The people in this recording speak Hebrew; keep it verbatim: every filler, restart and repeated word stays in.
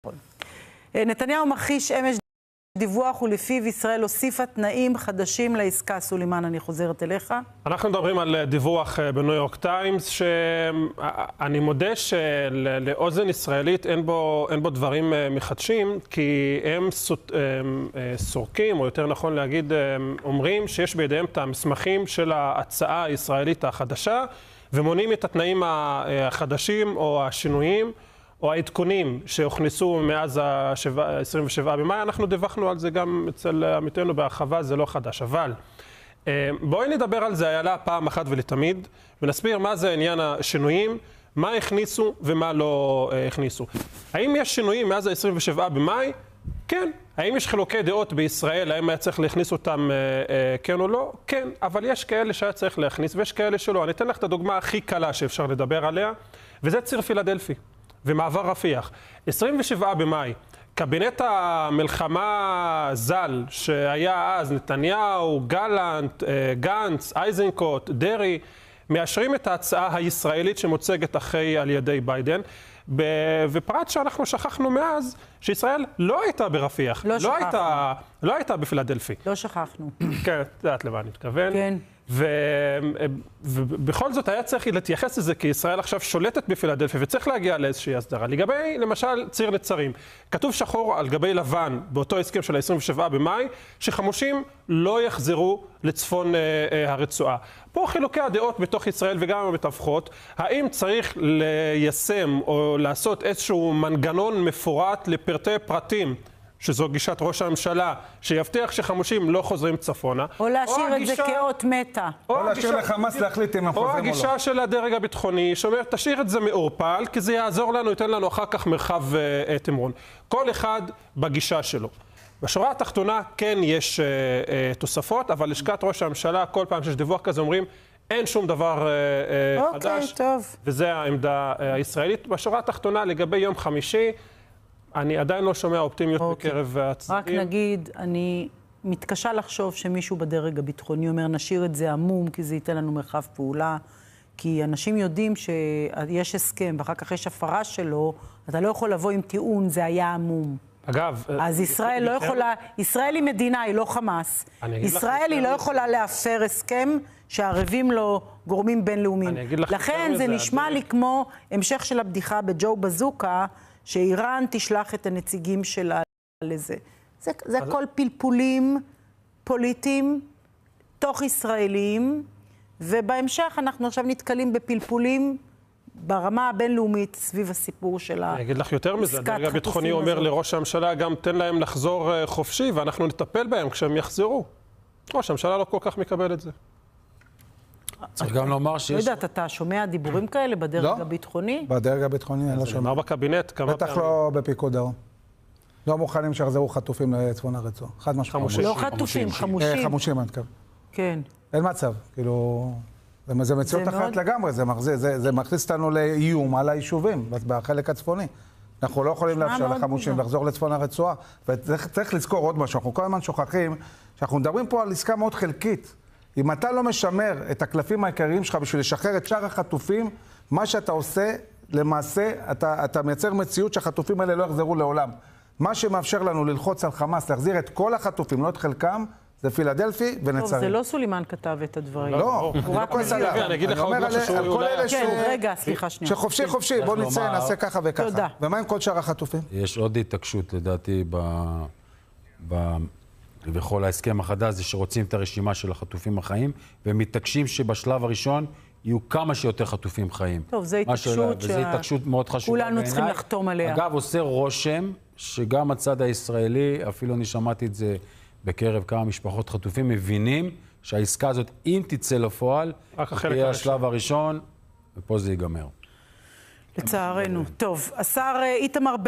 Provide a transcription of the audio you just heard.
נתניהו מכחיש אמש דיווח ולפיו ישראל הוסיפה תנאים חדשים לעסקה. סולימן, אני חוזרת אליך. אנחנו מדברים על דיווח בניו יורק טיימס, שאני מודה שלאוזן ישראלית אין בו, אין בו דברים מחדשים, כי הם סורקים, או יותר נכון להגיד, אומרים שיש בידיהם את המסמכים של ההצעה הישראלית החדשה, ומונים את התנאים החדשים או השינויים, או העדכונים שהוכנסו מאז ה-עשרים ושבעה במאי. אנחנו דיווחנו על זה גם אצל עמיתנו בהרחבה, זה לא חדש. אבל בואי נדבר על זה, היה לה פעם אחת ולתמיד, ונסביר מה זה עניין השינויים, מה הכניסו ומה לא הכניסו. האם יש שינויים מאז ה-עשרים ושבעה במאי? כן. האם יש חילוקי דעות בישראל, האם היה צריך להכניס אותם כן או לא? כן. אבל יש כאלה שהיה צריך להכניס ויש כאלה שלא. אני אתן לך את הדוגמה הכי קלה שאפשר לדבר עליה, וזה ציר פילדלפי ומעבר רפיח. עשרים ושבעה במאי, קבינט המלחמה ז"ל, שהיה אז נתניהו, גלנט, גנץ, איזנקוט, דרי, מאשרים את ההצעה הישראלית שמוצגת אחרי על ידי ביידן, ופרט שאנחנו שכחנו מאז, שישראל לא הייתה ברפיח. לא שכחנו. לא הייתה, לא הייתה בפילדלפי. לא שכחנו. כן, את יודעת למה אני מתכוון. כן. ובכל זאת היה צריך להתייחס לזה, כי ישראל עכשיו שולטת בפילדלפי, וצריך להגיע לאיזושהי הסדרה. לגבי, למשל, ציר נצרים, כתוב שחור על גבי לבן, באותו הסכם של ה-עשרים ושבעה במאי, שחמושים לא יחזרו לצפון הרצועה. פה חילוקי הדעות בתוך ישראל וגם המתווכות, האם צריך ליישם או לעשות איזשהו מנגנון מפורט לפרטי פרטים, שזו גישת ראש הממשלה, שיבטיח שחמושים לא חוזרים צפונה. או להשאיר את זה כאות מתה. או להשאיר לחמאס להחליט אם הם חוזרים או לא. או הגישה של הדרג הביטחוני, שאומר, תשאיר את זה מעורפל, כי זה יעזור לנו, ייתן לנו אחר כך מרחב תמרון. כל אחד בגישה שלו. בשורה התחתונה כן יש תוספות, אבל לשכת ראש הממשלה, כל פעם שיש דיווח כזה, אומרים, אין שום דבר חדש. אוקיי, טוב. וזה העמדה הישראלית. בשורה התחתונה, לגבי יום חמישי, אני עדיין לא שומע אופטימיות okay. בקרב הצדדים. רק נגיד, אני מתקשה לחשוב שמישהו בדרג הביטחוני אומר, נשאיר את זה עמום, כי זה ייתן לנו מרחב פעולה, כי אנשים יודעים שיש הסכם, ואחר כך יש הפרה שלו, אתה לא יכול לבוא עם טיעון, זה היה עמום. אגב... אז ישראל לא יכולה, ישראל היא מדינה, היא לא חמאס. ישראל היא לא יכולה להפר הסכם שערבים לו גורמים בינלאומיים. לכן זה נשמע לי כמו המשך של הבדיחה בג'ו בזוקה, שאיראן תשלח את הנציגים שלה לזה. זה, זה הכל פלפולים פוליטיים, תוך ישראלים, ובהמשך אנחנו עכשיו נתקלים בפלפולים ברמה הבינלאומית סביב הסיפור של העסקת. אני אגיד לך יותר מזה, הדרג הביטחוני אומר לראש הממשלה, גם תן להם לחזור חופשי, ואנחנו נטפל בהם כשהם יחזרו. ראש הממשלה לא כל כך מקבל את זה. צריך גם לומר שיש... לא יודעת, אתה שומע דיבורים כאלה בדרג הביטחוני? בדרג הביטחוני אני לא שומע. נאמר בקבינט כמה פעמים. בטח לא בפיקוד דרום. לא מוכנים שיחזרו חטופים לצפון הרצועה. חד משמעית. לא חטופים, חמושים. חמושים, אני מתכוון. כן. אין מצב, כאילו... זה מציאות אחרת לגמרי, זה מכניס אותנו לאיום על היישובים בחלק הצפוני. אנחנו לא יכולים לאפשר לחמושים לחזור לצפון הרצועה. וצריך לזכור עוד משהו, אנחנו כל הזמן שוכחים שאנחנו מדברים פה על עסקה מאוד חלקית. אם אתה לא משמר את הקלפים העיקריים שלך בשביל לשחרר את שאר החטופים, מה שאתה עושה, למעשה, אתה, אתה מייצר מציאות שהחטופים האלה לא יחזרו לעולם. מה שמאפשר לנו ללחוץ על חמאס, להחזיר את כל החטופים, לא את חלקם, זה פילדלפי ונצרים. טוב, זה לא סולימן כתב את הדברים. לא, הוא רק מסדר. אני אגיד לך עוד משהו שהוא אולי... כן, רגע, סליחה שנייה. שחופשי חופשי, בוא נצא, נעשה ככה וככה. תודה. ומה עם כל שאר החטופים? יש עוד התעקשות, לדעתי, ב... בכל ההסכם החדש זה שרוצים את הרשימה של החטופים החיים, והם מתעקשים שבשלב הראשון יהיו כמה שיותר חטופים חיים. טוב, זו התעקשות שה... התעקשות מאוד חשובה כולנו בעיני. צריכים לחתום עליה. אגב, עושה רושם שגם הצד הישראלי, אפילו אני שמעתי את זה בקרב כמה משפחות חטופים, מבינים שהעסקה הזאת, אם תצא לפועל, תהיה השלב הראשון, ופה זה ייגמר. לצערנו. טוב, השר איתמר